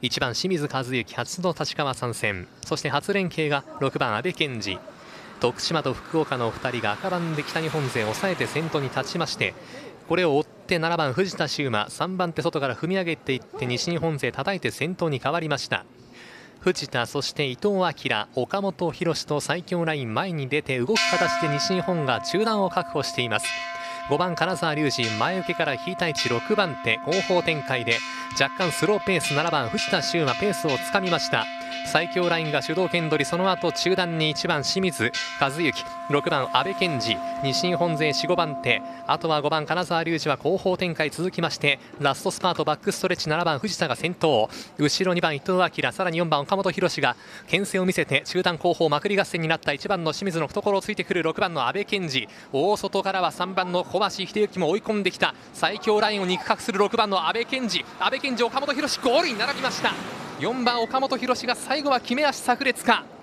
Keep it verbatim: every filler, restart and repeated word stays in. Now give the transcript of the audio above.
いちばん清水和幸初の立川参戦、そして初連携がろくばん阿部健二。徳島と福岡のふたりが赤番で北日本勢を抑えて先頭に立ちまして、これを追ってななばん藤田修馬、さんばん手外から踏み上げていって西日本勢叩いて先頭に変わりました。藤田、そして伊藤明、岡本博と最強ライン前に出て動く形で西日本が中段を確保しています。ごばん金沢隆二、前受けから引いた位置ろくばん手、後方展開で若干スローペース、ななばん藤田修馬ペースをつかみました。最強ラインが主導権取り、その後中段にいちばん清水和幸、ろくばん阿部健二、西日本勢よん、ごばん手、あとはごばん金沢隆二は後方展開続きまして、ラストスパートバックストレッチ、ななばん藤田が先頭、後ろにばん伊藤明、さらによんばん岡本博が牽制を見せて中段後方まくり合戦になった。いちばんの清水の懐をついてくるろくばんの阿部健二、大外からはさんばんの小橋秀幸も追い込んできた。最強ラインを肉薄するろくばんの阿部健二、阿部健二岡本博ゴールに並びました。よんばん岡本博が最後は決め足炸裂か。